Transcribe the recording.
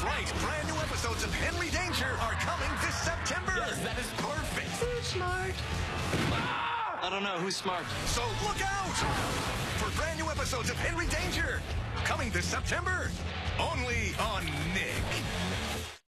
right. Brand new episodes of Henry Danger are coming this September. Yes, that is perfect. Who's smart? I don't know. Who's smart? So look out for brand new episodes of Henry Danger coming this September. Only on Nick.